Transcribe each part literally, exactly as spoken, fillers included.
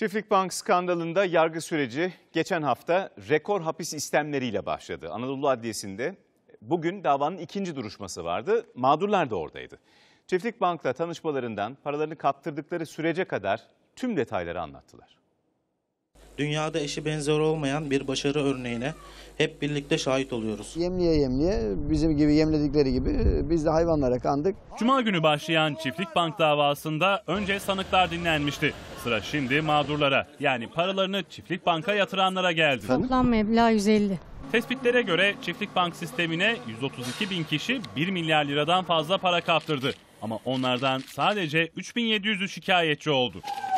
Çiftlik Bank skandalında yargı süreci geçen hafta rekor hapis istemleriyle başladı. Anadolu Adliyesi'nde bugün davanın ikinci duruşması vardı. Mağdurlar da oradaydı. Çiftlik Bank'la tanışmalarından paralarını kaptırdıkları sürece kadar tüm detayları anlattılar. Dünyada eşi benzeri olmayan bir başarı örneğine hep birlikte şahit oluyoruz. Yemliye yemliye bizim gibi yemledikleri gibi biz de hayvanlara kandık. Cuma günü başlayan Çiftlik Bank davasında önce sanıklar dinlenmişti. Sıra şimdi mağdurlara, yani paralarını Çiftlik Bank'a yatıranlara geldi. Toplam meblağ yüz elli. Tespitlere göre Çiftlik Bank sistemine yüz otuz iki bin kişi bir milyar liradan fazla para kaptırdı. Ama onlardan sadece üç bin yedi yüzü şikayetçi oldu.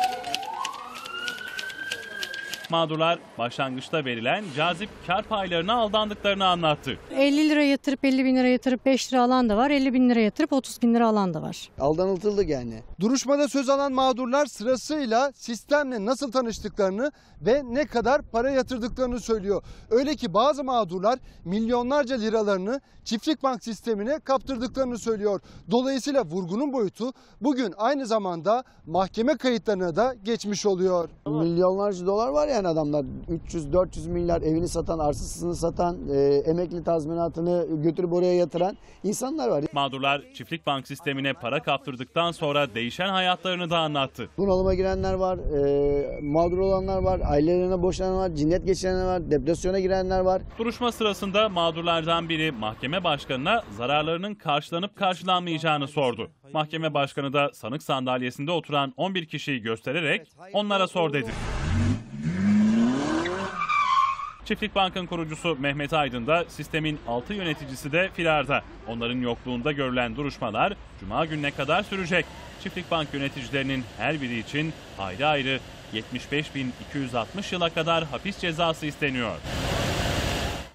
Mağdurlar başlangıçta verilen cazip kar paylarına aldandıklarını anlattı. elli lira yatırıp elli bin lira yatırıp beş lira alan da var. elli bin lira yatırıp otuz bin lira alan da var. Aldanıltıldık yani. Duruşmada söz alan mağdurlar sırasıyla sistemle nasıl tanıştıklarını ve ne kadar para yatırdıklarını söylüyor. Öyle ki bazı mağdurlar milyonlarca liralarını Çiftlik Bank sistemine kaptırdıklarını söylüyor. Dolayısıyla vurgunun boyutu bugün aynı zamanda mahkeme kayıtlarına da geçmiş oluyor. Milyonlarca dolar var yani adamlar. üç yüz dört yüz milyar evini satan, arsasını satan, e, emekli tazminatını götürüp oraya yatıran insanlar var. Mağdurlar Çiftlik Bank sistemine para kaptırdıktan sonra değişen hayatlarını da anlattı. Bunalıma girenler var, e, mağdur olanlar var, ailelerine boşanan var, cinnet geçirenler var, depresyona girenler var. Duruşma sırasında mağdurlardan biri mahkeme başkanına zararlarının karşılanıp karşılanmayacağını sordu. Mahkeme başkanı da sanık sandalyesinde oturan on bir kişiyi göstererek onlara sor dedi. Çiftlik Bank'ın kurucusu Mehmet Aydın da sistemin altı yöneticisi de firarda. Onların yokluğunda görülen duruşmalar Cuma gününe kadar sürecek. Çiftlik Bank yöneticilerinin her biri için ayrı ayrı yetmiş beş bin iki yüz altmış yıla kadar hapis cezası isteniyor.